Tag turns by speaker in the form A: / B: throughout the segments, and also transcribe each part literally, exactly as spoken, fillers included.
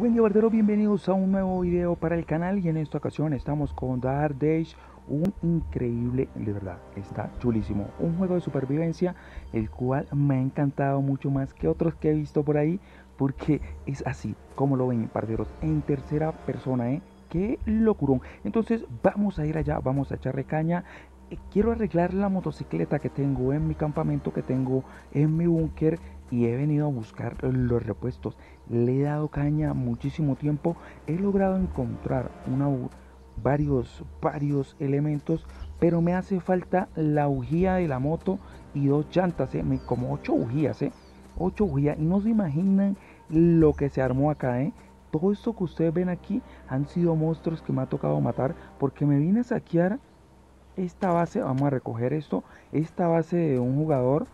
A: Buen día, barderos, bienvenidos a un nuevo video para el canal. Y en esta ocasión estamos con Dark Days, un increíble, de verdad, está chulísimo, un juego de supervivencia el cual me ha encantado mucho más que otros que he visto por ahí, porque es así como lo ven, barderos, en tercera persona, eh qué locurón. Entonces vamos a ir allá, vamos a echarle caña. Eh, quiero arreglar la motocicleta que tengo en mi campamento, que tengo en mi búnker, y he venido a buscar los repuestos. Le he dado caña muchísimo tiempo, he logrado encontrar una, varios, varios elementos, pero me hace falta la bujía de la moto y dos llantas, ¿eh? Como ocho bujías, ¿eh? ocho bujías, y no se imaginan lo que se armó acá, ¿eh? Todo esto que ustedes ven aquí han sido monstruos que me ha tocado matar, porque me vine a saquear esta base. Vamos a recoger esto, esta base de un jugador.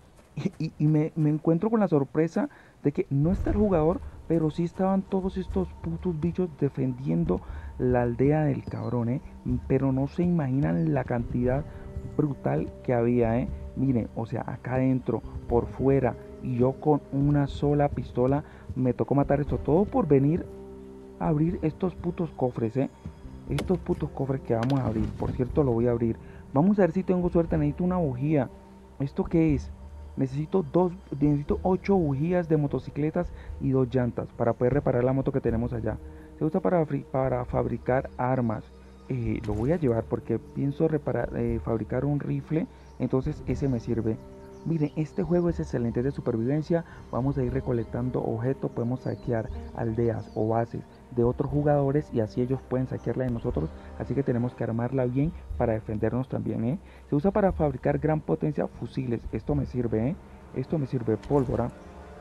A: Y, y, y me, me encuentro con la sorpresa de que no está el jugador, pero sí estaban todos estos putos bichos defendiendo la aldea del cabrón, ¿eh? Pero no se imaginan la cantidad brutal que había, ¿eh? Miren, o sea, acá adentro, por fuera, y yo con una sola pistola me tocó matar esto, todo por venir a abrir estos putos cofres, ¿eh? Estos putos cofres que vamos a abrir. Por cierto, lo voy a abrir. Vamos a ver si tengo suerte. Necesito una bujía. ¿Esto qué es? Necesito dos, necesito ocho bujías de motocicletas y dos llantas para poder reparar la moto que tenemos allá. Se usa para, para fabricar armas. Eh, lo voy a llevar porque pienso reparar, eh, fabricar un rifle. Entonces ese me sirve. Miren, este juego es excelente, de supervivencia. Vamos a ir recolectando objetos. Podemos saquear aldeas o bases de otros jugadores y así ellos pueden saquearla de nosotros. Así que tenemos que armarla bien para defendernos también, ¿eh? Se usa para fabricar gran potencia fusiles. Esto me sirve, ¿eh? Esto me sirve pólvora,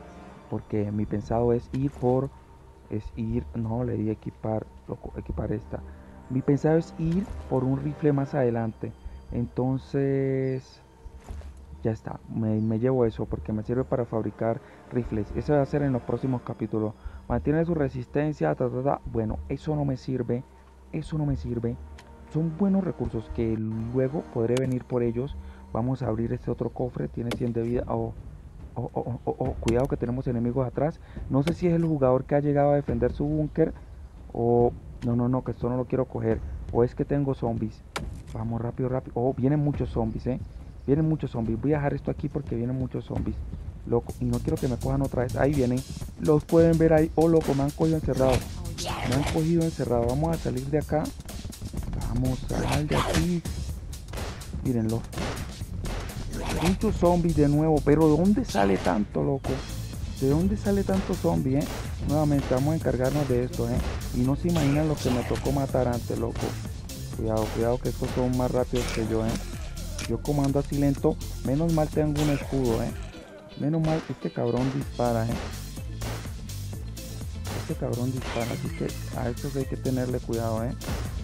A: porque mi pensado es ir por... Es ir... No, le di equipar, loco, equipar esta. Mi pensado es ir por un rifle más adelante. Entonces... Ya está, me, me llevo eso porque me sirve para fabricar rifles. Eso va a ser en los próximos capítulos. Mantiene su resistencia, ta, ta, ta. Bueno, eso no me sirve. Eso no me sirve. Son buenos recursos que luego podré venir por ellos. Vamos a abrir este otro cofre. Tiene cien de vida. Oh, oh, oh, oh, oh, cuidado que tenemos enemigos atrás. No sé si es el jugador que ha llegado a defender su búnker. O... No, no, no, que esto no lo quiero coger. O es que tengo zombies. Vamos rápido, rápido. Oh, vienen muchos zombies, eh. Vienen muchos zombies. Voy a dejar esto aquí porque vienen muchos zombies. Loco, y no quiero que me cojan otra vez. Ahí vienen. Los pueden ver ahí. Oh, loco, me han cogido encerrado. Me han cogido encerrado. Vamos a salir de acá. Vamos a salir de aquí. Mírenlo. Muchos zombies de nuevo. Pero ¿de dónde sale tanto, loco? ¿De dónde sale tanto zombie, eh? Nuevamente vamos a encargarnos de esto, eh. Y no se imaginan lo que me tocó matar antes, loco. Cuidado, cuidado que estos son más rápidos que yo, eh. Yo como ando así lento, menos mal tengo un escudo, eh. Menos mal, este cabrón dispara, eh. Este cabrón dispara, así que a estos hay que tenerle cuidado, eh.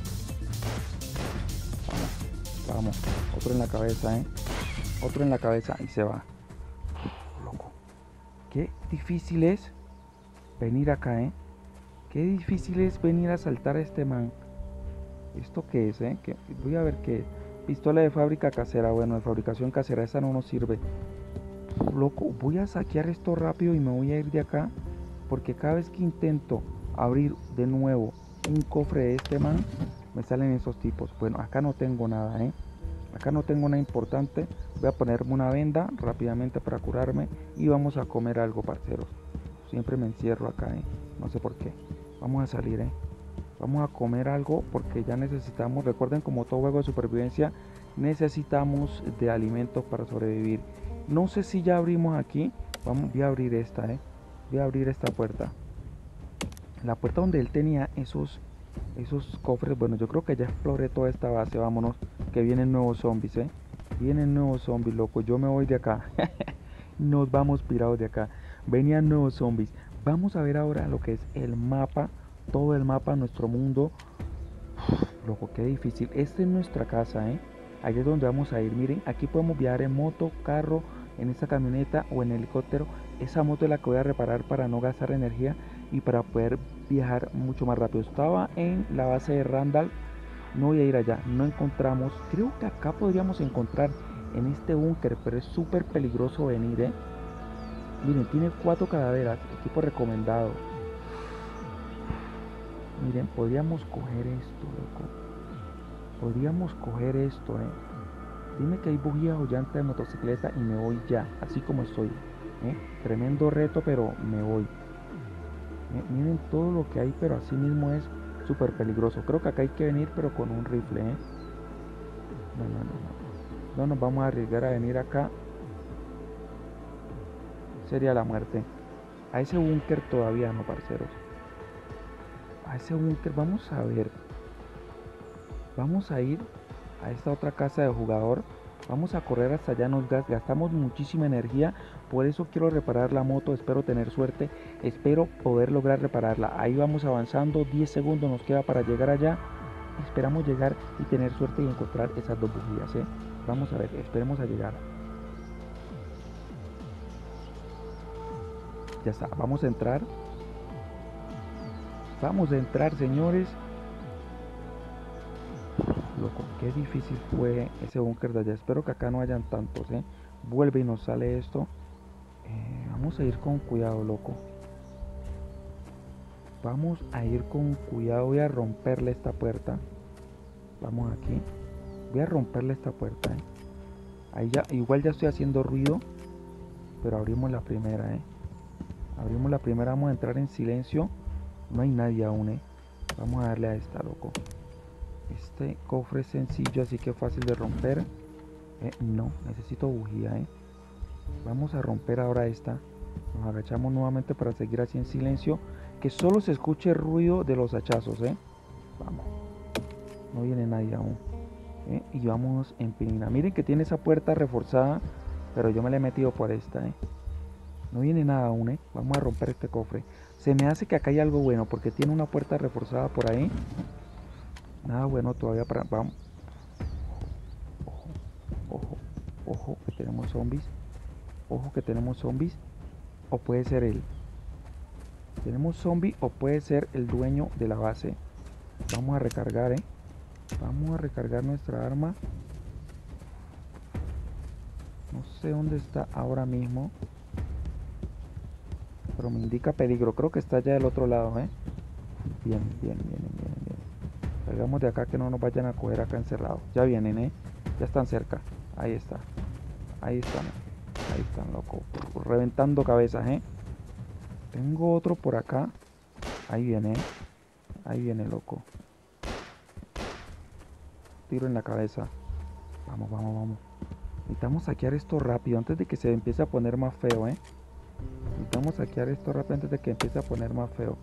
A: Vamos, vamos. Otro en la cabeza, eh. Otro en la cabeza y se va. Loco. Qué difícil es venir acá, eh. Qué difícil es venir a saltar a este man. ¿Esto qué es, eh? ¿Qué? Voy a ver qué es. Pistola de fábrica casera. Bueno, de fabricación casera, esa no nos sirve. Loco, voy a saquear esto rápido y me voy a ir de acá, porque cada vez que intento abrir de nuevo un cofre de este man, me salen esos tipos. Bueno, acá no tengo nada, eh. Acá no tengo nada importante. Voy a ponerme una venda rápidamente para curarme y vamos a comer algo, parceros. Siempre me encierro acá, eh. No sé por qué. Vamos a salir, eh. Vamos a comer algo porque ya necesitamos. Recuerden, como todo juego de supervivencia, necesitamos de alimentos para sobrevivir. No sé si ya abrimos aquí. Vamos, voy a abrir esta, eh. Voy a abrir esta puerta. La puerta donde él tenía esos, esos cofres. Bueno, yo creo que ya exploré toda esta base. Vámonos, que vienen nuevos zombies, eh. Vienen nuevos zombies, loco. Yo me voy de acá. Nos vamos pirados de acá. Venían nuevos zombies. Vamos a ver ahora lo que es el mapa. Todo el mapa, nuestro mundo. Uf, loco, qué difícil. Esta es nuestra casa, eh. Ahí es donde vamos a ir. Miren, aquí podemos viajar en moto, carro, en esta camioneta o en helicóptero. Esa moto es la que voy a reparar para no gastar energía y para poder viajar mucho más rápido. Estaba en la base de Randall. No voy a ir allá. No encontramos. Creo que acá podríamos encontrar en este búnker, pero es súper peligroso venir, eh. Miren, tiene cuatro calaveras. Equipo recomendado. Miren, podríamos coger esto, loco. Podríamos coger esto, eh. Dime que hay bujía o llanta de motocicleta y me voy ya, así como estoy. ¿eh? Tremendo reto, pero me voy. ¿eh? Miren todo lo que hay, pero así mismo es súper peligroso. Creo que acá hay que venir, pero con un rifle, ¿eh? No, no, no, no. No nos vamos a arriesgar a venir acá. Sería la muerte. A ese búnker todavía no, parceros. A ese búnker, vamos a ver. Vamos a ir a esta otra casa de jugador. Vamos a correr hasta allá, nos gastamos muchísima energía. Por eso quiero reparar la moto, espero tener suerte. Espero poder lograr repararla. Ahí vamos avanzando, diez segundos nos queda para llegar allá. Esperamos llegar y tener suerte y encontrar esas dos bujías, ¿eh? Vamos a ver, esperemos a llegar. Ya está, vamos a entrar. Vamos a entrar, señores. Loco, qué difícil fue ese búnker de allá. Espero que acá no hayan tantos, ¿eh? Vuelve y nos sale esto. Eh, vamos a ir con cuidado, loco. Vamos a ir con cuidado. Voy a romperle esta puerta. Vamos aquí. Voy a romperle esta puerta, ¿eh? Ahí ya, igual ya estoy haciendo ruido. Pero abrimos la primera, ¿eh? Abrimos la primera, vamos a entrar en silencio. No hay nadie aún, ¿eh? Vamos a darle a esta, loco. Este cofre es sencillo, así que fácil de romper. eh, No, necesito bujía, eh. Vamos a romper ahora esta. Nos agachamos nuevamente para seguir así en silencio. Que solo se escuche el ruido de los hachazos, eh. Vamos. No viene nadie aún, eh. Y vamos en pina. Miren que tiene esa puerta reforzada, pero yo me la he metido por esta, eh. No viene nada aún, eh. Vamos a romper este cofre. Se me hace que acá hay algo bueno, porque tiene una puerta reforzada por ahí. Nada bueno todavía para... Vamos. Ojo, ojo, ojo, que tenemos zombies. Ojo que tenemos zombies. O puede ser él. Tenemos zombie o puede ser el dueño de la base. Vamos a recargar, eh. Vamos a recargar nuestra arma. No sé dónde está ahora mismo, pero me indica peligro. Creo que está allá del otro lado, eh. Bien, bien, bien, bien, bien. Salgamos de acá que no nos vayan a coger acá encerrados. Ya vienen, eh. Ya están cerca. Ahí está. Ahí están. Ahí están, loco. Reventando cabezas, eh. Tengo otro por acá. Ahí viene, eh. Ahí viene, loco. Tiro en la cabeza. Vamos, vamos, vamos. Necesitamos saquear esto rápido antes de que se empiece a poner más feo, eh. Necesitamos saquear esto rápido antes de que empiece a poner más feo.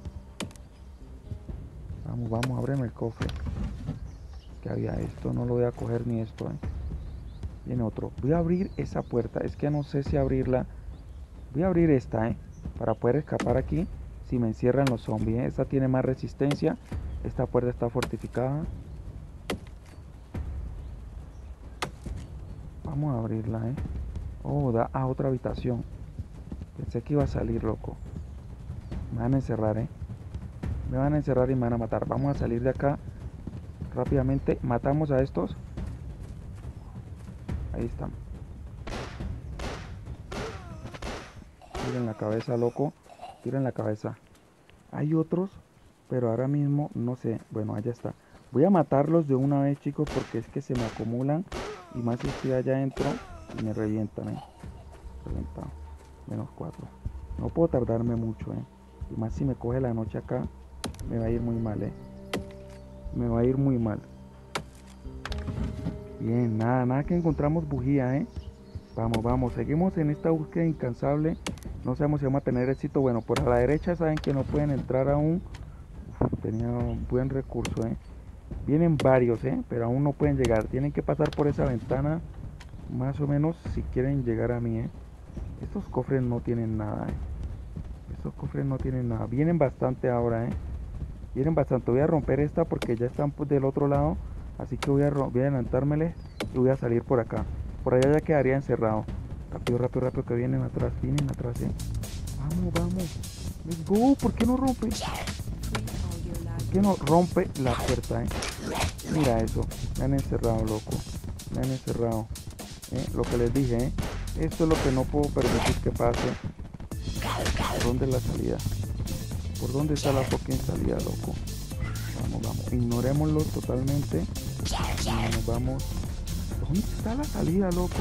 A: Vamos, vamos, ábreme el cofre. Que había esto, no lo voy a coger ni esto, eh. Viene otro. Voy a abrir esa puerta. Es que no sé si abrirla. Voy a abrir esta, eh. Para poder escapar aquí. Si me encierran los zombies, eh. Esta tiene más resistencia. Esta puerta está fortificada. Vamos a abrirla, eh. Oh, da a otra habitación. Pensé que iba a salir, loco. Me van a encerrar, eh. Me van a encerrar y me van a matar. Vamos a salir de acá rápidamente. Matamos a estos. Ahí están. Tiren la cabeza, loco. Tiren la cabeza. Hay otros, pero ahora mismo no sé. Bueno, allá está. Voy a matarlos de una vez, chicos, porque es que se me acumulan. Y más si estoy allá adentro y me revientan, eh. Reventado. Menos cuatro. No puedo tardarme mucho, eh. Y más si me coge la noche acá, me va a ir muy mal, eh. Me va a ir muy mal. Bien, nada, nada que encontramos bujía, eh. Vamos, vamos, seguimos en esta búsqueda incansable. No sabemos si vamos a tener éxito. Bueno, por a la derecha saben que no pueden entrar aún. Uf, tenía un buen recurso, eh. Vienen varios, eh, pero aún no pueden llegar. Tienen que pasar por esa ventana, más o menos, si quieren llegar a mí, eh. Estos cofres no tienen nada, eh. Estos cofres no tienen nada. Vienen bastante ahora, eh. Vienen bastante. Voy a romper esta porque ya están pues, del otro lado. Así que voy a, voy a adelantármele y voy a salir por acá. Por allá ya quedaría encerrado. Rápido, rápido, rápido, que vienen atrás. Vienen atrás, eh. Vamos, vamos. Let's go. ¿Por qué no rompe? ¿Por qué no rompe la puerta, eh? Mira eso. Me han encerrado, loco. Me han encerrado. ¿Eh? Lo que les dije, eh. Esto es lo que no puedo permitir que pase. ¿Por dónde es la salida? ¿Por dónde está la fucking salida, loco? Vamos, vamos. Ignorémoslo totalmente. Y nos vamos. ¿Dónde está la salida, loco?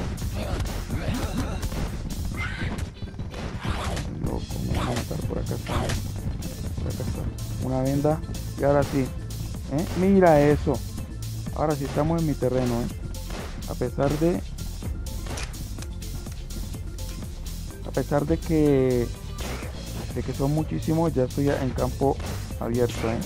A: Loco, me van a matar. Por acá está. Por acá está. Una venda. Y ahora sí. ¿Eh? Mira eso. Ahora sí estamos en mi terreno, ¿eh? A pesar de... A pesar de que... De que son muchísimos, ya estoy en campo abierto, ¿eh?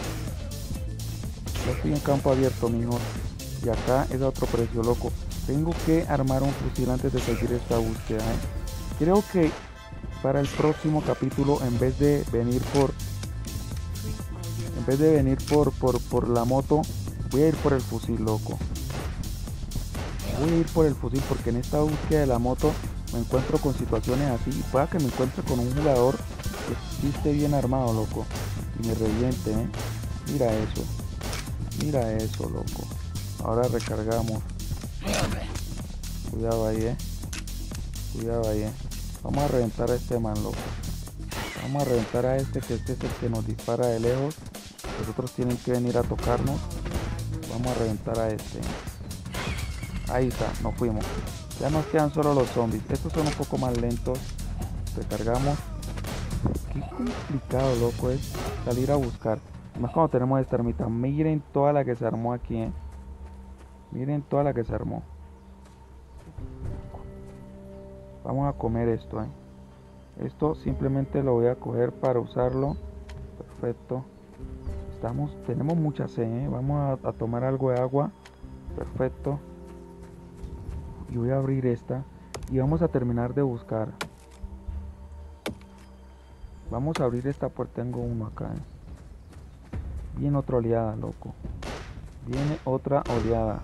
A: Ya estoy en campo abierto, mijo. Y acá es a otro precio, loco. Tengo que armar un fusil antes de seguir esta búsqueda, ¿eh? Creo que para el próximo capítulo, en vez de venir por... En vez de venir por, por, por la moto, voy a ir por el fusil, loco. Voy a ir por el fusil porque en esta búsqueda de la moto me encuentro con situaciones así. Y pueda que me encuentre con un jugador que sí esté bien armado, loco. Y me reviente, ¿eh? Mira eso. Mira eso, loco. Ahora recargamos. Cuidado ahí, eh. Cuidado ahí, eh. Vamos a reventar a este man, loco. Vamos a reventar a este, que este es el que nos dispara de lejos. Los otros tienen que venir a tocarnos. Vamos a reventar a este. Ahí está, nos fuimos. Ya nos quedan solo los zombies. Estos son un poco más lentos. Recargamos. Qué complicado, loco, es salir a buscar. Más cuando tenemos esta ermita. Miren toda la que se armó aquí, eh. Miren toda la que se armó. Vamos a comer esto, eh. Esto simplemente lo voy a coger para usarlo. Perfecto. Estamos, tenemos mucha sed, ¿eh? Vamos a, a tomar algo de agua. Perfecto. Y voy a abrir esta. Y vamos a terminar de buscar. Vamos a abrir esta puerta. Tengo uno acá, ¿eh? Viene otra oleada, loco. Viene otra oleada.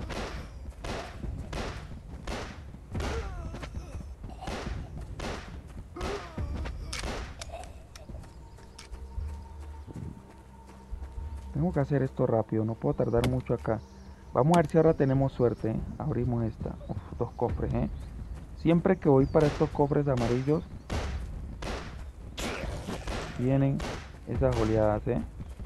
A: Tengo que hacer esto rápido, no puedo tardar mucho acá. Vamos a ver si ahora tenemos suerte, ¿eh? Abrimos esta. Uf, dos cofres, ¿eh? Siempre que voy para estos cofres amarillos, vienen esas oleadas, ¿eh?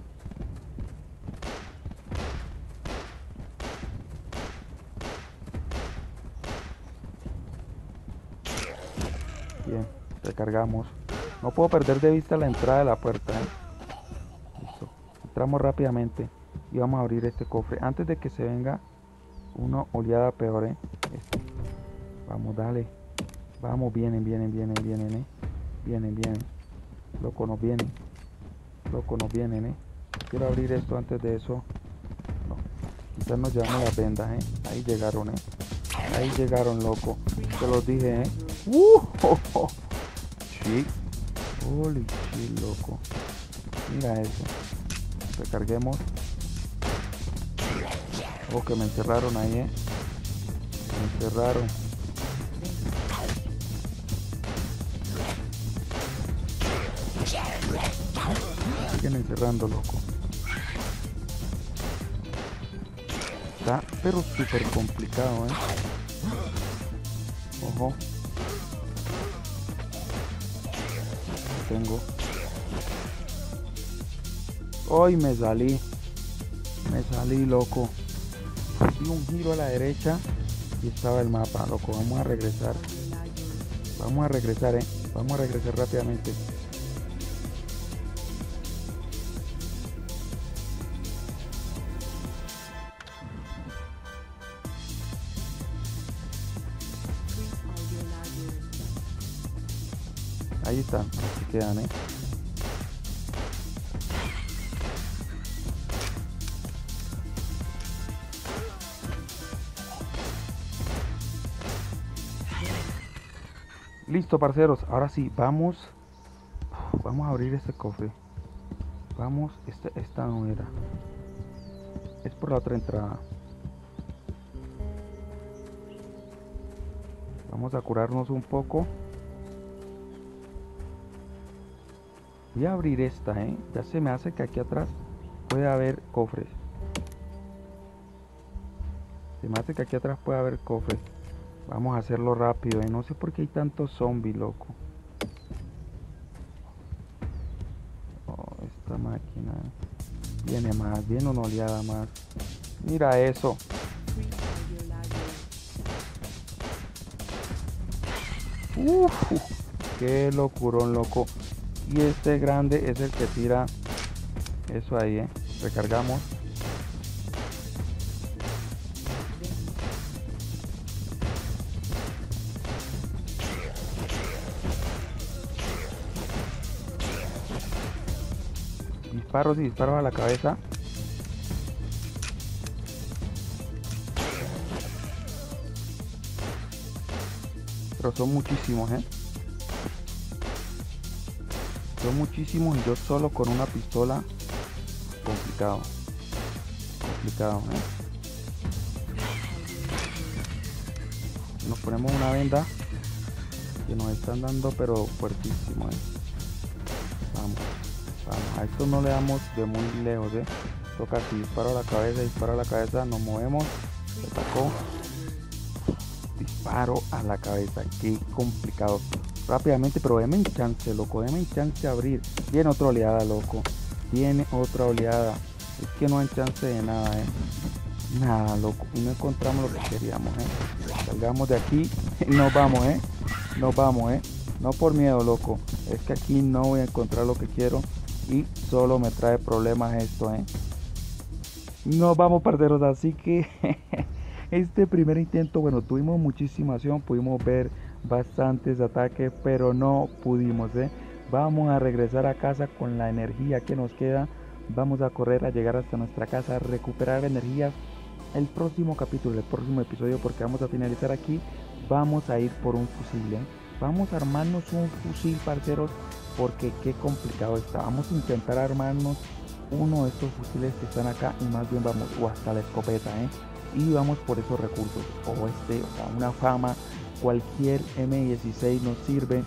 A: Bien, recargamos. No puedo perder de vista la entrada de la puerta, ¿eh? Listo. Entramos rápidamente y vamos a abrir este cofre antes de que se venga una oleada peor, ¿eh? Este. Vamos, dale. Vamos, vienen, vienen, vienen, vienen, ¿eh? Vienen, vienen. Loco, nos vienen. Loco, nos vienen, ¿eh? Quiero abrir esto antes de eso. No. Quizás nos llevamos las vendas, ¿eh? Ahí llegaron, ¿eh? Ahí llegaron, loco. Te los dije, ¿eh? ¡Uh! Oh, oh. Sí. Holy shit, loco. Mira eso. Recarguemos. Oh, que me encerraron ahí, ¿eh? Me encerraron. Siguen encerrando, loco. Está pero súper complicado, ¿eh? Ojo. Tengo. Hoy me salí. Me salí, loco. Di un giro a la derecha y estaba el mapa, loco. Vamos a regresar. Vamos a regresar, eh. Vamos a regresar rápidamente. Ahí están, así quedan, eh. Listo, parceros, ahora sí, vamos Vamos a abrir este cofre. Vamos, esta, esta no era. Es por la otra entrada. Vamos a curarnos un poco. Voy a abrir esta, ¿eh? Ya se me hace que aquí atrás puede haber cofres. Se me hace que aquí atrás puede haber cofres. Vamos a hacerlo rápido, ¿eh? No sé por qué hay tantos zombies, loco. Oh, esta máquina. Viene más, viene una oleada más. Mira eso. Uf, qué locurón, loco. Y este grande es el que tira eso ahí, eh. Recargamos. Disparos y disparos a la cabeza. Pero son muchísimos, eh. Son muchísimos y yo solo con una pistola. Complicado. Complicado, eh. Nos ponemos una venda que nos están dando, pero fuertísimo, eh. Vamos. Vamos, a esto no le damos de muy lejos, eh. Toca así, disparo a la cabeza, disparo a la cabeza, nos movemos, se atacó, disparo a la cabeza, qué complicado. Rápidamente, pero deme chance, loco, deme chance de abrir. Viene otra oleada, loco, viene otra oleada. Es que no hay chance de nada, eh. Nada, loco, y no encontramos lo que queríamos, eh. Salgamos de aquí y nos vamos, eh. Nos vamos, eh. No por miedo, loco, es que aquí no voy a encontrar lo que quiero. Y solo me trae problemas esto, eh. Nos vamos, parceros, así que este primer intento, bueno, tuvimos muchísima acción, pudimos ver bastantes ataques, pero no pudimos, eh. Vamos a regresar a casa con la energía que nos queda. Vamos a correr a llegar hasta nuestra casa, a recuperar energías. El próximo capítulo, el próximo episodio, porque vamos a finalizar aquí, vamos a ir por un fusil, eh. Vamos a armarnos un fusil, parceros, porque qué complicado está. Vamos a intentar armarnos uno de estos fusiles que están acá y más bien vamos, o hasta la escopeta, ¿eh? Y vamos por esos recursos, o este, o sea, una fama, cualquier eme dieciséis nos sirve.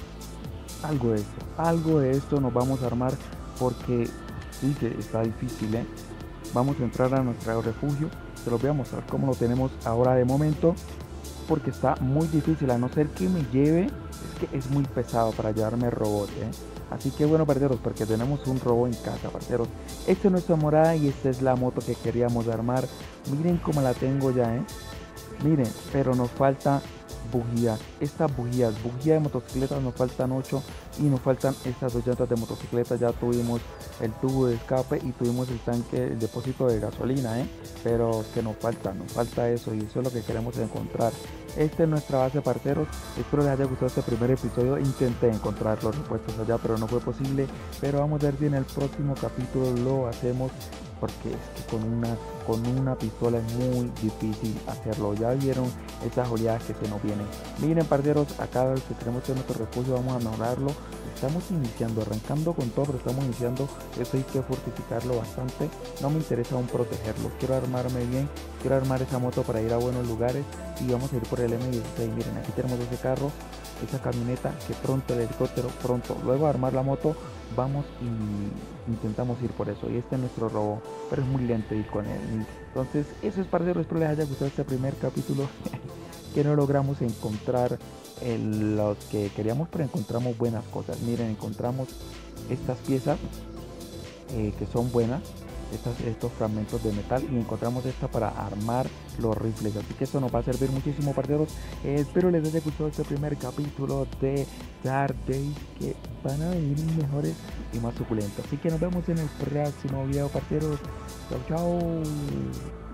A: Algo de esto, algo de esto nos vamos a armar porque sí que está difícil, ¿eh? Vamos a entrar a nuestro refugio, se los voy a mostrar cómo lo tenemos ahora de momento, porque está muy difícil, a no ser que me lleve, es que es muy pesado para llevarme robot, ¿eh? Así que bueno, parceros, porque tenemos un robot en casa, parceros. Esta es nuestra morada y esta es la moto que queríamos armar. Miren cómo la tengo ya, ¿eh? Miren, pero nos falta bujías, estas bujías, bujía de motocicletas nos faltan ocho y nos faltan estas dos llantas de motocicleta. Ya tuvimos el tubo de escape y tuvimos el tanque, el depósito de gasolina, ¿eh? Pero que nos falta, nos falta eso y eso es lo que queremos encontrar. Esta es nuestra base, parceros. Espero les haya gustado este primer episodio. Intenté encontrar los repuestos allá, pero no fue posible. Pero vamos a ver si en el próximo capítulo lo hacemos, porque es que con una, con una pistola es muy difícil hacerlo. Ya vieron esas oleadas que se nos vienen. Miren, parceros, acá que tenemos en nuestro refugio, vamos a mejorarlo. Estamos iniciando, arrancando con todo, pero estamos iniciando. Eso hay que fortificarlo bastante. No me interesa aún protegerlo, quiero armarme bien, quiero armar esa moto para ir a buenos lugares. Y vamos a ir por el eme dieciséis. Miren, aquí tenemos ese carro, esa camioneta, que pronto el helicóptero, pronto. Luego de armar la moto, vamos y intentamos ir por eso. Y este es nuestro robot, pero es muy lento ir con él. Entonces, eso es, parceros. Espero les haya gustado este primer capítulo. Que no logramos encontrar el, lo que queríamos, pero encontramos buenas cosas. Miren, encontramos estas piezas eh, que son buenas, estas, estos fragmentos de metal, y encontramos esta para armar los rifles. Así que eso nos va a servir muchísimo, parceros. Eh, espero les haya gustado este primer capítulo de Dark Days, que van a venir mejores y más suculentos. Así que nos vemos en el próximo video, parceros. Chao, chao.